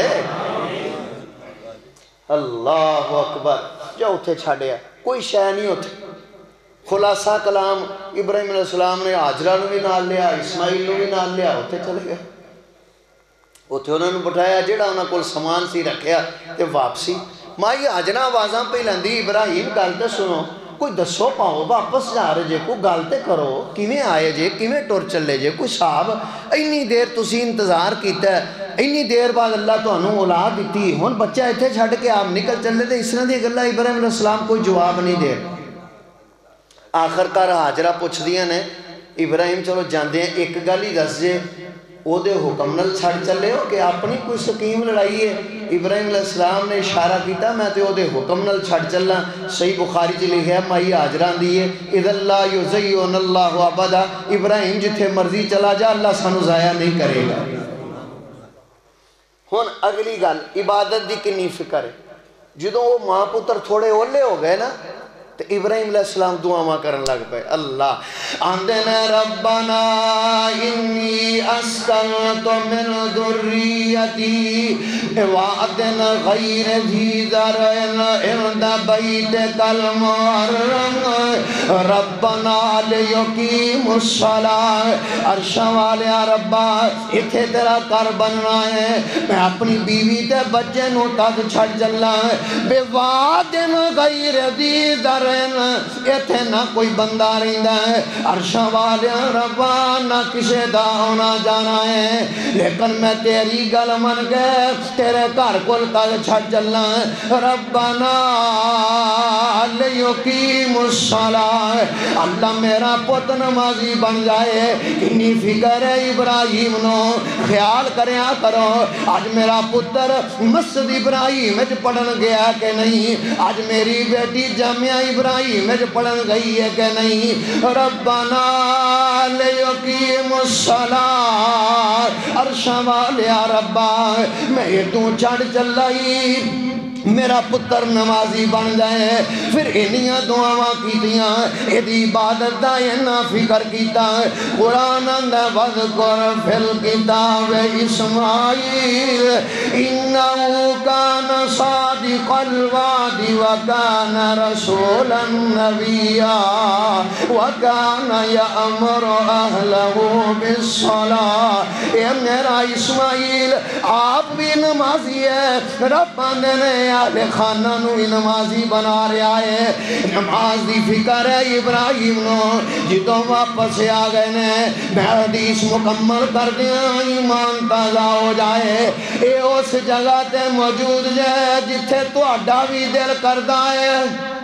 اللہ اکبر، جا اتھے چھاڑیا کوئی شے نہیں اتھے۔ خلاصہ کلام ابراہیم علیہ السلام نے حاجرہ نو بھی نال لیا، اسماعیل نو بھی نال لیا، اتھے چلے گئے۔ اتھے انہوں نے بٹھایا جیڑا انہوں کول سامان سی رکھیا تے واپسی مائی حاجرہ آوازاں پہ لیندی ابراہیم گل تے سنو، کوئی دسو پاؤ واپس جا رہے جے، کوئی گل تے کرو، کیویں آئے جے، کیویں ٹر چلے جے، کوئی صاحب اینی دیر تسی انتظار کیتا ہے، اینی دیر بعد اللہ تو انہوں اولاد دیتی، ہن بچہ ایتھے چھڑ کے آپ نکل چلے تے اس نے دی گلہ ابراہیم علیہ السلام کوئی جواب نہیں دے۔ آخر کار حاجرہ پوچھ دیا نے ابراہیم چلو جاندے ہیں ایک گل ہی دس جے او دے حکم نل چھڑ چلے ہو کہ اپنی کوئی سکیم لڑائی ہے؟ ابراہیم علیہ السلام نے اشارہ کیتا میں تے او دے حکم نل چھڑ چلنا۔ صحیح بخاری چ لکھیا مائی حاجرہ دی ہے اذا لا یضیعن اللہ ابدا، ابراہیم جتھے مرضی چلا جا اللہ سانو ضائع نہیں کرے گا۔ ہن اگلی گل عبادت دی کنی فکر ہے، جدوں وہ ماں پتر تھوڑے اولے ہو گئے نا تو ابراہیم علیہ السلام دعاواں کرن لگ پے اللہ آندے نے ربنا انی اسکنت من ذریتی وعدن غیر ذی ذرعن عند بیتک المحرم ربنا لیقیموا الصلاۃ عرش والے ربا اتھے تیرا گھر بننا ہے میں اپنی بیوی تے بچے نو تک چھڑ چلا بے وعدن غیر ذی ذرعن ایتھے نہ کوئی بندہ رہندا ہے عرشاں والے ربا نہ کسے دا ہونا جانا ہے لیکن میں تیری گل من کے تیرے گھر کول تک چھڑ چلنا ربنا لیقیموا الصلاۃ اللہ میرا پت نمازی بن جائے کنی فکر ہے ابراہیم نو خیال کریا کرو آج میرا پتر مسجد ابراہیم وچ پڑھن گیا کہ نہیں آج میری بیٹی جامعہ ابراہیم وچ پڑھن گئی ہے کہ نہیں ربنا لیقیموا الصلاۃ عرشاں والے ربا میں یہ تو چھڑ چلائی میرا پتر نمازی بن جائے پھر انہیاں دعاواں کیتیاں ایدی عبادت دا اینا فکر کیتا قرآن اندہ وذکر فی الکتاب اسماعیل انہو کان صادق الوعد وکان رسولا نبیا وکان یأمر اہلہ بالصلاۃ اے میرا اسماعیل آپ بھی نمازی ہے رب نے اہل خانہ نو نمازی بنا رہا ہے نماز دی فکر ہے ابراہیم نو جدوں واپس آ گئے نے میں حدیث مکمل کر دیا ایمان تازہ ہو جائے اے اس جگہ تے موجود جائے جتھے تہاڈا بھی دل کردا ہے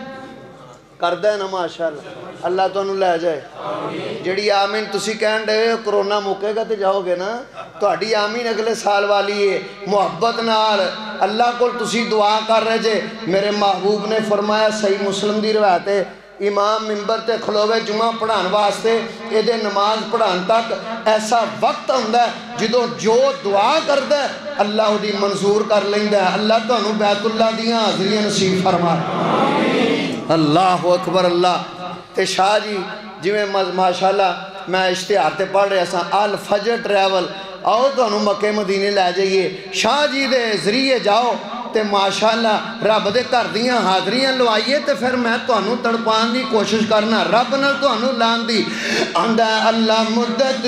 نا ماشاءاللہ اللہ تو انہوں لے جائے جڑی آمین تسی کہن رہے ہو کرونا مکے گا تے جاؤ گے نا تو اڈی آمین اگلے سال والی ہے محبت نال اللہ کو تسی دعا کر رہے جے میرے محبوب نے فرمایا صحیح مسلم دی روایت ہے امام ممبر تے کھلوے جمعہ پڑھان واسطے ایدے نماز پڑھان تک ایسا وقت ہوندہ ہے جدوں جو دعا کردہ ہے اللہ دی منظور کر لیندہ ہے اللہ تو انہوں بیت اللہ دیاں حاضری نصیب فرمائے اللہ اکبر اللہ تے شاہ جی جی میں ماشاءاللہ میں اشتہار تے پڑھ رہے ساں الفجر ٹریول آؤ تو انہوں مکہ مدینے لے جائیے شاہ جی دے ذریعے جاؤ تے ماشاءاللہ رب دے کر دیاں حاضریاں لوائیے تے پھر میں تو انہوں تڑپان دی کوشش کرنا رب نہ تو انہوں لان دی آندہ اللہ مدت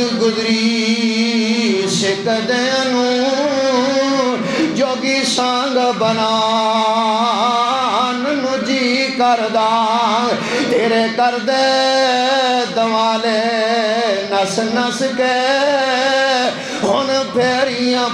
گزری سکدے انہوں جوگی سانگ بنا جی کردہ تیرے کردے دوالے نس نس کے ہن پھیریاں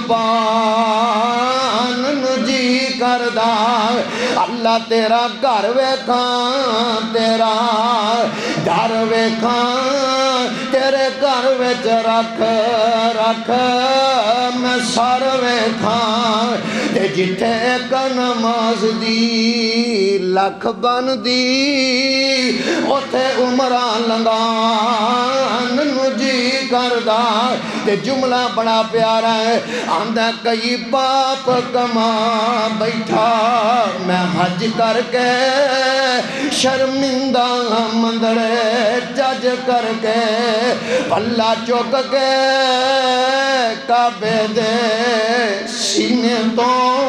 پان جی کردہ اللہ تیرا گھر ویکھاں تیرا گھر ویکھاں تیرے گھر وچ رکھ رکھ میں سر ویکھاں تے جتھے ایک نماز دی لکھ بن دی اوتھے عمران لنگان جی کردہ تے جملہ بڑا پیارا ہے آندہ کئی پاپ کما بیٹھا میں حج کر کے شرمندہ مندرے جج کر کے پلہ چوک کے کعبے دے سینے تو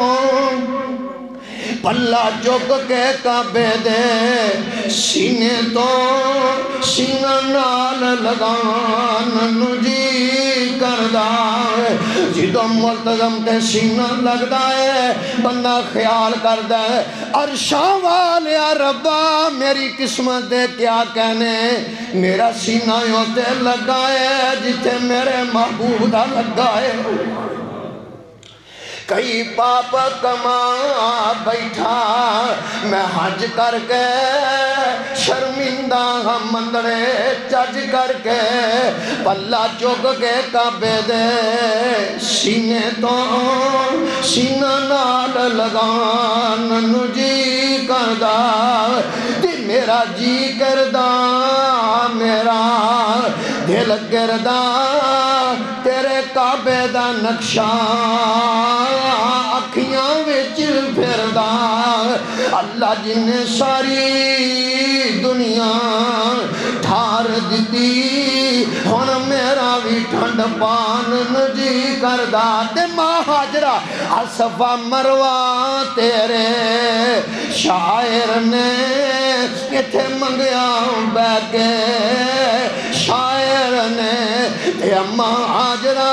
پلہ چوک کے کعبے دے سینے تو سینہ نال لگان جی کردہ جدوں ملتظم تے سینہ لگدا ہے بندہ خیال کردہ ہے عرشاں والے ربا میری قسمت دے کیا کہنے میرا سینہ ہوتے لگا ہے جتے میرے محبوب دا لگا ہے کئی پاپ کما بیٹھا میں حج کر کے شرمندہ ہم مندرے چج کر کے پلہ چوک کے کعبے دے سینے تو سینہ نال لگان جی کردہ تے میرا جی کردہ میرا دل کردہ تیرے کعبے دا نقشہ اکھیاں وچ پھردہ اللہ جن ساری دی ہن میرا بھی ٹھنڈ پان جی کردا تے ماں ہاجرہ صفا مروہ تیرے شاعر نے کتھے منگیا بہ کے شاعر نے تے اماں ہاجرہ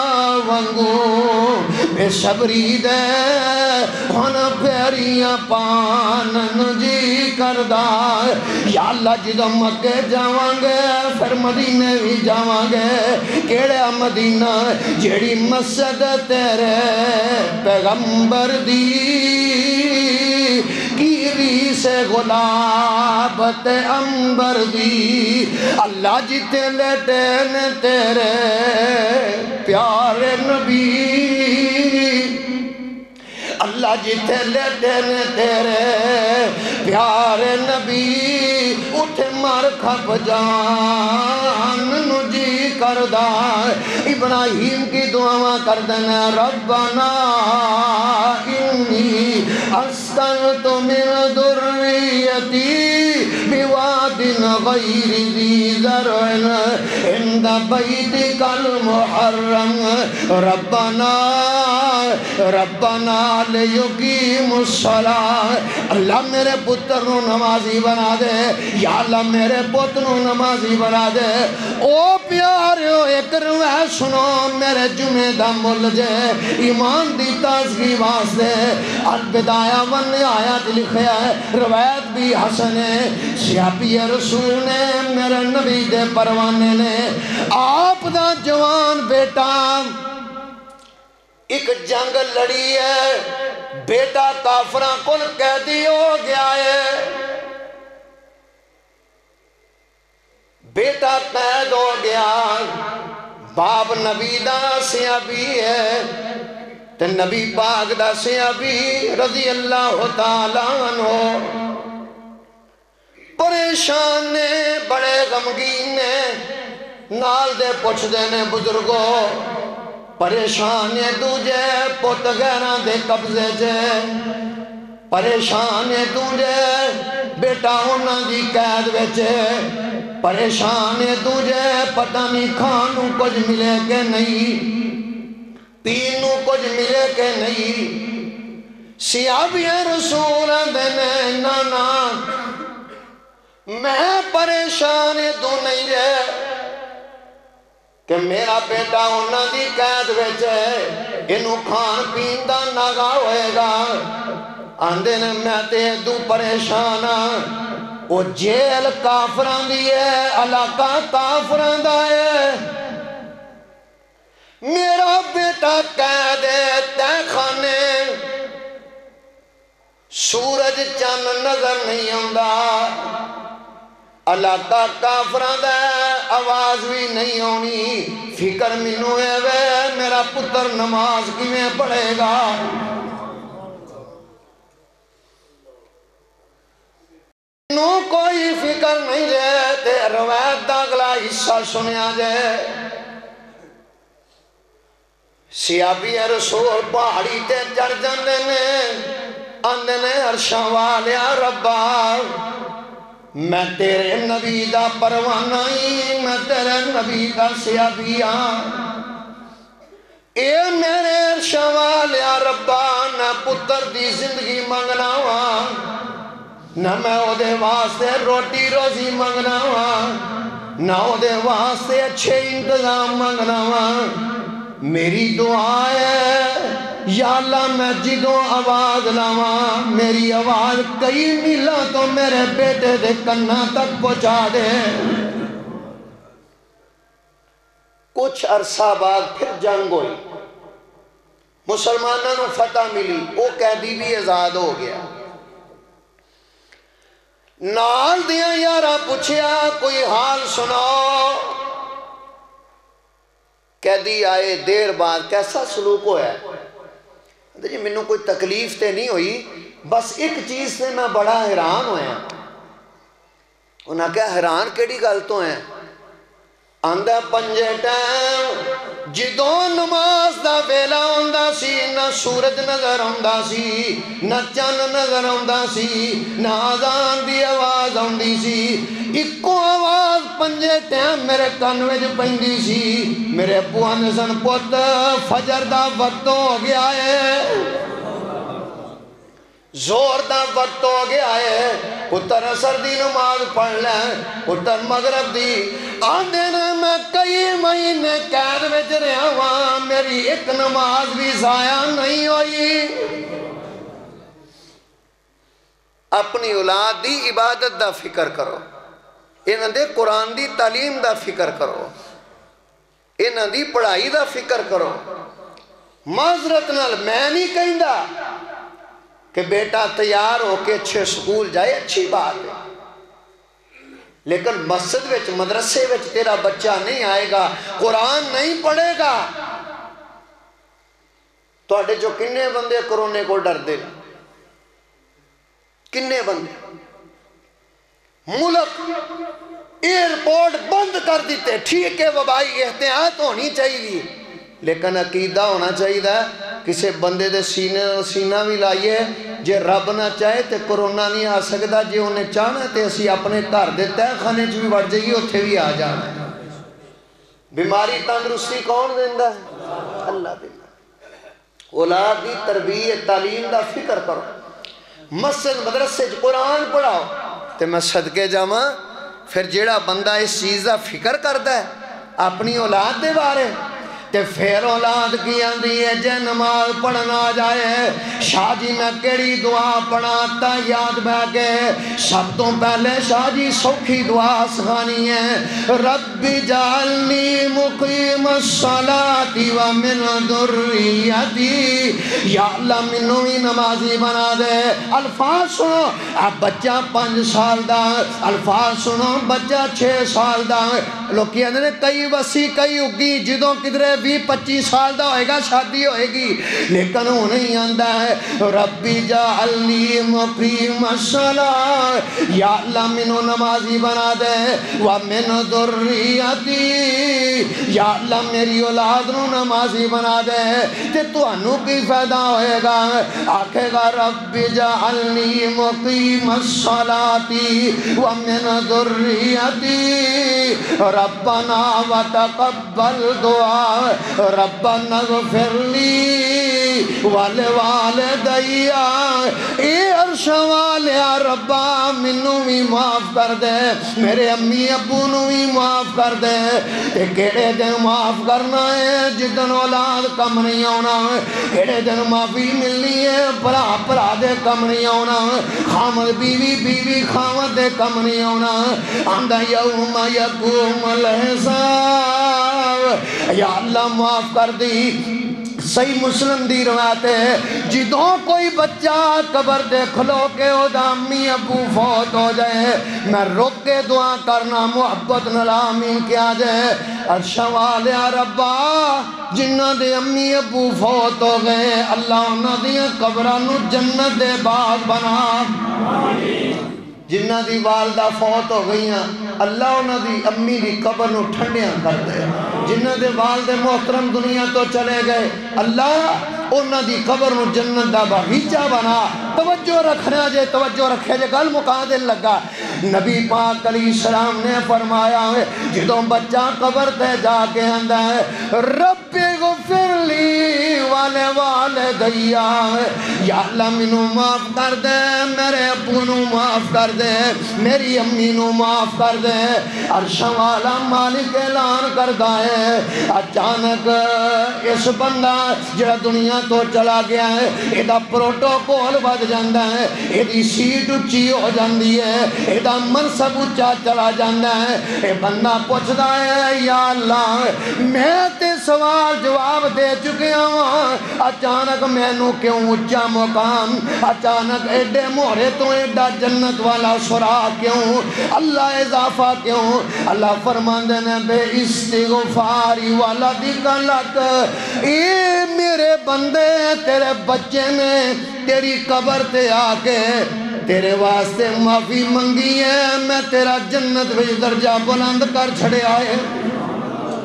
ونگو بے صبری دے ہن پھیریاں پانن جی کردا یا اللہ جدو مکے جاواں گے پھر مدینے بھی جاواں گے کیڑے مدینہ جیڑی مسجد تیرے پیغمبر دی کیری سے گلاب تے امبر دی اللہ جتے لیٹے نے تیرے پیارے نبی اللہ جتے لیٹے نے تیرے پیارے نبی اٹھے مار کھپ جان نو جی کردہ ابراہیم کی دعاواں کردنا ربنا انی اسکنت من ذریتی بواد غیر ذی زرع عند بیتک المحرم ربنا لیقیم الصلاة اللہ میرے پتر نو نمازی بنا دے یا اللہ میرے پتر نو نمازی بنا دے او پیاریو ایک روح سنو میرے جمعہ دا مل جے ایمان دی تازگی واسدے البدایہ ون آیات لکھیا ہے روایت بھی حسن ہے سیابی رسول نے میرے نبی دے پروانے نے آپ دا جوان بیٹا ایک جنگ لڑی ہے بیٹا کافراں کل قیدی ہو گیا ہے بیٹا قید ہو گیا باپ نبی دا سیابی ہے تے نبی پاک دا سیابی رضی اللہ تعالیٰ عنہ پریشان نے بڑے غمگین نے نال دے پوچھ دینے بزرگوں پریشان دوجے پوت غیران دے قبضے جے پریشان دوجے بیٹا ہونا دی قید ویچے پریشان دوجے پتہ نہیں کھانوں کچھ ملے کہ نہیں پینوں کچھ ملے کہ نہیں سیابی رسول دینے نانا میں پریشان دوں نہیں رہے کہ میرا بیٹا انہاں دی قید وچ ہے انہوں کھان پین دا ناغا ہوئے گا آندے نے میں تے دو پریشان او جیل کافران دی ہے علاقہ کافران دا ہے میرا بیٹا قید ہے تے خانے سورج چند نظر نہیں آندا علاقہ کافران دا آواز بھی نہیں ہونی فکر منو ہے وے میرا پتر نماز کی میں پڑھے گا نو کوئی فکر نہیں رہتے روایت دا اگلا حصہ سنیا جائے سیابی رسول پہاڑی تے چڑھ جاندے نے آندے نے عرشاں والیا ربا میں تیرے نبی دا پروانہ ہی میں تیرے نبی دا سیابیاں اے میرے عرشاں والیا ربا نہ پتر دی زندگی منگنا ہوا نہ میں او دے واسطے روٹی روزی منگنا ہوا نہ او دے واسطے اچھے انتظام منگنا ہوا میری دعا ہے یا اللہ میں جدوں آواز لاواں میری آواز کئی میلہ تو میرے بیٹے دے کنہ تک پہنچا دے کچھ عرصہ بعد پھر جنگ ہوئی مسلمانوں نے فتح ملی وہ قیدی بھی آزاد ہو گیا نال دیاں یارا پوچھیا کوئی حال سناؤ قیدی آئے دیر بعد کیسا سلوک ہوا ہے جی منوں کوئی تکلیف تے نہیں ہوئی بس ایک چیز سے میں بڑا حیران ہویا انہاں کہا حیران کیڑی گل تو ہیں آندہ پنجے ٹائم جدوں نماز دا ویلا ہوندا سی نہ سورج نظر آوندا سی نہ چن نظر آوندا سی نہ اذان دی آواز آوندی سی اکو آواز پنجے ٹائم میرے کان وچ پیندی سی میرے ابو آندے سن پت فجر دا وقت ہو گیا ہے زور دا وقت ہو گیا ہے پتر اثر دی نماز پڑھ لیں پتر مغرب دی آندے نا میں کئی مہینے قید وچ رہا ہاں میری ایک نماز بھی ضائع نہیں ہوئی اپنی اولاد دی عبادت دا فکر کرو انہاں دے قرآن دی تعلیم دا فکر کرو انہاں دی پڑھائی دا فکر کرو معذرت نال میں نہیں کہندا کہ بیٹا تیار ہو کے اچھے سکول جائے اچھی بات ہے لیکن مسجد وچ مدرسے وچ تیرا بچہ نہیں آئے گا قرآن نہیں پڑھے گا تو اڈے جو کنے بندے کرونے کو ڈر دے کنے بندے ملک ایئرپورٹ بند کر دیتے ٹھیک ہے وبائی احتیاط ہونی چاہیے لیکن عقیدہ ہونا چاہیے کسی بندے دے سینہ بھی لائیے جے رب نہ چاہے تے کرونا نہیں آ سکتا جے انہیں چاہنا تے اسی اپنے گھر دیتا ہے خانے چ بھی بڑھ جائیے اتھے بھی آ جانا ہے بیماری تندرستی کون دیندا ہے اللہ دیندا اولاد دی تربیت تعلیم دا فکر کرو مسجد مدرسے قرآن پڑھاؤ تے میں صدقے جاواں پھر جیڑا بندہ اس چیز دا فکر کرتا ہے اپنی اولاد دے بارے تے پھر اولاد کی آندھی ہے جے نماز پڑھنا جائے شاہ جی میں کیڑی دعا پڑھاتا یاد بہ کے سب تو پہلے شاہ جی سوکھی دعا سکھانی ہے رب جعلنی مقیم الصلاة ومن ذریتی یا اللہ منو ہی نمازی بنا دے الفاظ سنو اب بچہ 5 سال دا الفاظ سنو بچہ 6 سال دا لوگ کہتے ہیں کئی وسیع کئی اگی جدوں کدرے 20-25 سال دا ہوئے گا شادی ہوئے گی لیکن وہ نہیں آندہ ہے ربی جعلنی مقیم الصلاة یا اللہ منو نمازی بنا دے ومن ذریتی یا اللہ میری اولاد نو نمازی بنا دے تے تو انو کی فائدہ ہوئے گا آکھے گا ربی جعلنی مقیم الصلاة ومن ذریتی ربنا وتقبل دعا ربنا اغفر لی والوالدی اے عرش والیا ربا منو بھی معاف کر دے میرے امی ابو نو بھی معاف کر دے تے کیڑے دن معاف کرنا ہے جدن اولاد کم نہیں ہونا کیڑے دن معافی ملنی ہے پرا دے کم نہیں ہونا خامد بیوی بیوی خامد دے کم نہیں ہونا آندہ یوم یقوم الحساب یا اللہ معاف کر دی صحیح مسلم دی روایت ہے جدوں کوئی بچہ قبر دے کھلو کے او دا امی ابو فوت ہو جائے میں رک کے دعا کرنا محبت نلامین کیا جائے عرشہ والیا ربا جنہ دے امی ابو فوت ہو گئے اللہ انہ دیا قبرانو جنت دے باغ بنا جنہ دی والدہ فوت ہو گئی ہیں اللہ انہ دی امی دی قبر نو ٹھنڈیاں کر دے جنہ دے والد محترم دنیا تو چلے گئے اللہ انہ دی قبر نو جنت دا باغیچہ بنا توجہ رکھنا جے توجہ رکھے جے گل مقادل لگا نبی پاک علیہ السلام نے فرمایا ہے جدوں بچہ قبر تے جا کے آندہ ہے رب غفر لی والے والدیا یا اللہ منو معاف کر دے میرے ابو نو معاف کر دے میری امی نو معاف کر دے عرش والا مالک اعلان کردہ ہے اچانک اس بندہ جڑا دنیا تو چلا گیا ہے ایدہ پروٹوکول بد جاندہ ہے ایدی سیٹ اچھی ہو جاندی ہے ایدہ منصب اچھا چلا جاندہ ہے اے بندہ پوچھتا ہے یا اللہ میں تے سوال جواب دے چکے ہوں اچانک میں نو کیوں اچھا مقام اچانک ایڈے مورے تو ایڈا جنت والا سرا کیوں اللہ اضافہ کیوں اللہ فرمان دینے بے استغفاری والا دیکھا لک اے میرے بندے تیرے بچے نے تیری قبر تے آکے تیرے واسطے معافی منگی ہے میں تیرا جنت وچ درجہ بلند کر چھڑے آئے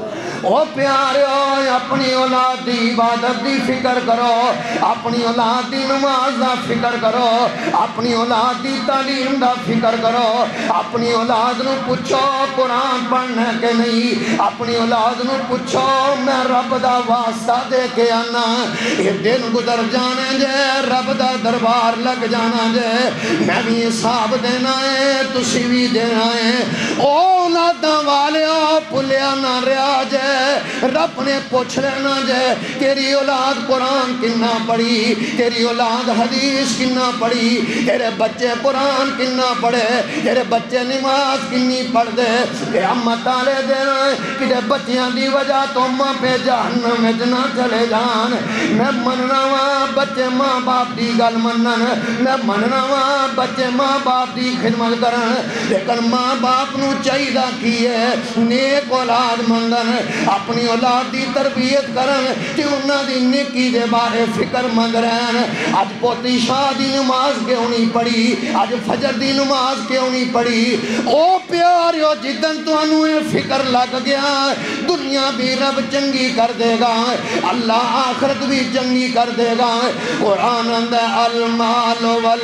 او پیاریو اپنی اولاد دی عبادت دی فکر کرو، اپنی اولاد دی نماز دا فکر کرو، اپنی اولاد دی تعلیم دا فکر کرو، اپنی اولاد نو پوچھو قرآن پڑھنا کہ نہیں، اپنی اولاد نو پوچھو میں رب دا واسطہ دے کے آنا، یہ دن گزر جانے جے رب دا دربار لگ جانا جے، میں بھی حساب دینا ہے تسی بھی دینا ہے، اولاداں والیو پلیا نہ ریا جے، رب نے پوچھ لینا جے تیری اولاد قرآن کنا پڑھی، تیری اولاد حدیث کنا پڑھی، تیرے بچے قرآن کنا پڑھے، تیرے بچے نماز کنی پڑھ دے، قیامت آلے دینا کہ بچیاں دی وجہ تو ماں پہ جہنم میں جنا چلے جان، میں مننا وہاں بچے ماں باپ دی گل منن، میں مننا وہاں بچے ماں باپ دی خدمت کرن، لیکن ماں باپ نو چاہیدہ کیے نیک اولاد مندن، اپنی اولاد دی تربیت کرن کہ انہاں دی نیکی دے بارے فکر مند رہن، آج پوتی شاہ دی نماز کیوں نہیں پڑھی، آج فجر دی نماز کیوں نہیں پڑھی، او پیاریو جدن تو انہوں فکر لگ گیا دنیا بھی رب چنگی کر دے گا، اللہ آخرت بھی چنگی کر دے گا، قرآن اندہ المال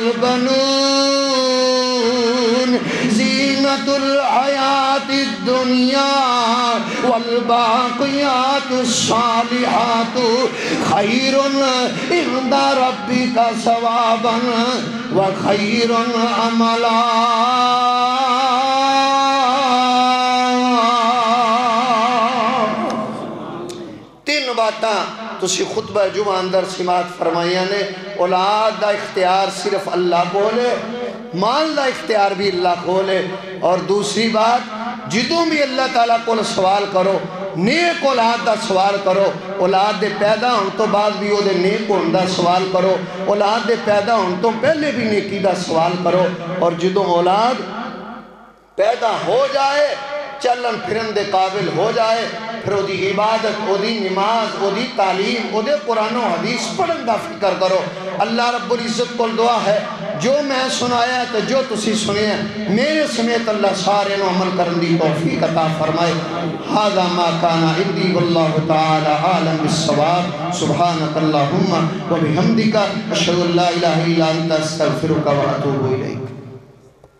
والبنون زینت الحیات الدنیا والباقیات الصالحات خیر عند ربک ثوابا وخیر عملا۔ تین باتاں تسی خطبہ جمعہ اندر سماعت فرمائیاں نے، اولاد دا اختیار صرف اللہ کو لے، مال دا اختیار بھی اللہ کو لے، اور دوسری بات جدوں بھی اللہ تعالیٰ کو سوال کرو نیک اولاد دا سوال کرو، اولاد دے پیدا ہون تو بعد بھی او دے نیک ہون دا سوال کرو، اولاد دے پیدا ہون تو پہلے بھی نیکی دا سوال کرو، اور جدوں اولاد پیدا ہو جائے چلن پھرن دے قابل ہو جائے پھر او دی عبادت، او دی نماز، او دی تعلیم، او دے قرآن و حدیث پڑھن دا فکر کرو۔ اللہ رب العزت کو دعا ہے جو میں سنایا ہے تو جو تسی سنے ہیں میرے سمیت اللہ سارے نو عمل کرن دی توفیق عطا فرمائے۔ ھذا ما کان عندی واللہ تعالی عالم بالصواب، سبحانک اللہم و بحمدک اشہد ان لا الہ الا انت استغفرک و اتوب الیک۔